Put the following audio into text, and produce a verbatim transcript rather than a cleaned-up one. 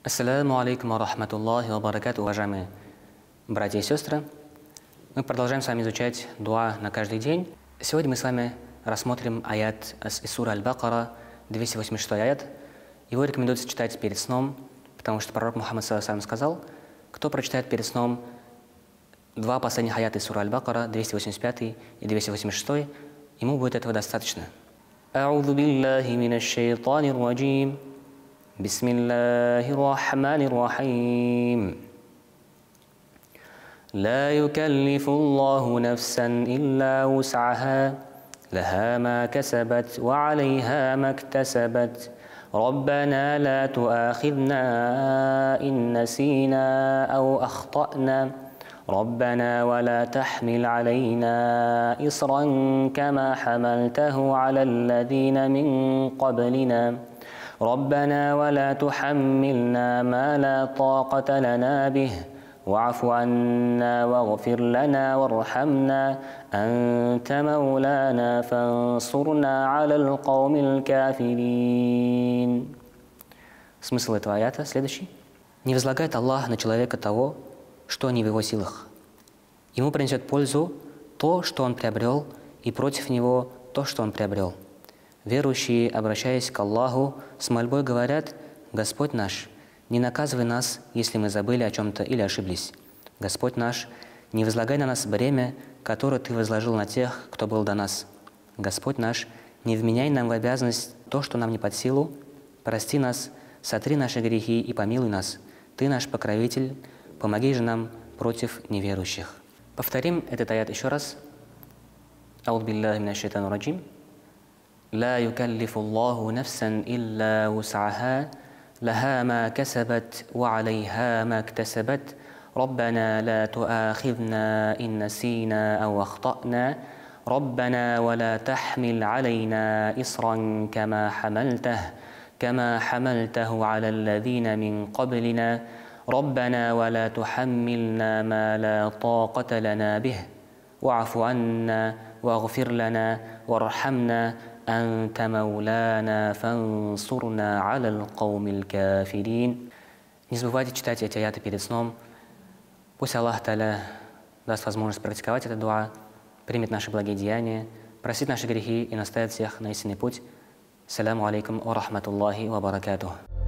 Ассаляму алейкум ва рахматуллахи ва баракату, уважаемые братья и сестры. Мы продолжаем с вами изучать дуа на каждый день. Сегодня мы с вами рассмотрим аят из суры Аль-Бакара, двести восемьдесят шестой аят. Его рекомендуется читать перед сном, потому что пророк Мухаммад саллаллаху алейхи ва саллям сказал, кто прочитает перед сном два последних аята из суры Аль-Бакара, двести восемьдесят пятый и двести восемьдесят шестой, ему будет этого достаточно. А'удhu биллахи минаш шайтанир раджим. بسم الله الرحمن الرحيم لا يكلف الله نفسا إلا وسعها لها ما كسبت وعليها ما اكتسبت ربنا لا تؤاخذنا إن نسينا أو أخطأنا ربنا ولا تحمل علينا إصرا كما حملته على الذين من قبلنا ربنا ولا تحملنا ما لا طاقة لنا به واعف عنا واغفر لنا وارحمنا أنت مولانا فانصرنا على القوم الكافرين. Смысл этого аята следующий. Не возлагает Аллах на человека того, что не в его силах. Ему принесет пользу то, что он приобрел, и против него то, что он приобрел. Верующие, обращаясь к Аллаху, с мольбой говорят: «Господь наш, не наказывай нас, если мы забыли о чем-то или ошиблись. Господь наш, не возлагай на нас бремя, которое Ты возложил на тех, кто был до нас. Господь наш, не вменяй нам в обязанность то, что нам не под силу. Прости нас, сотри наши грехи и помилуй нас. Ты наш покровитель, помоги же нам против неверующих». Повторим этот аят еще раз. А'удhu биллахи минаш шайтанир раджим. لا يكلف الله نفسا إلا وسعها لها ما كسبت وعليها ما اكتسبت ربنا لا تؤاخذنا إن نسينا أو أخطأنا ربنا ولا تحمل علينا إصرا كما حملته كما حملته على الذين من قبلنا ربنا ولا تحملنا ما لا طاقة لنا به واعف عنا واغفر لنا وارحمنا أنت مولانا فانصرنا على القوم الكافرين. Не забывайте читать эти аяты перед сном. Пусть Аллах Та'аля даст возможность практиковать это дуа, примет наши благие деяния, простит наши грехи и наставит всех на истинный путь. Саляму алейкум ва рахматуллахи ва баракатух.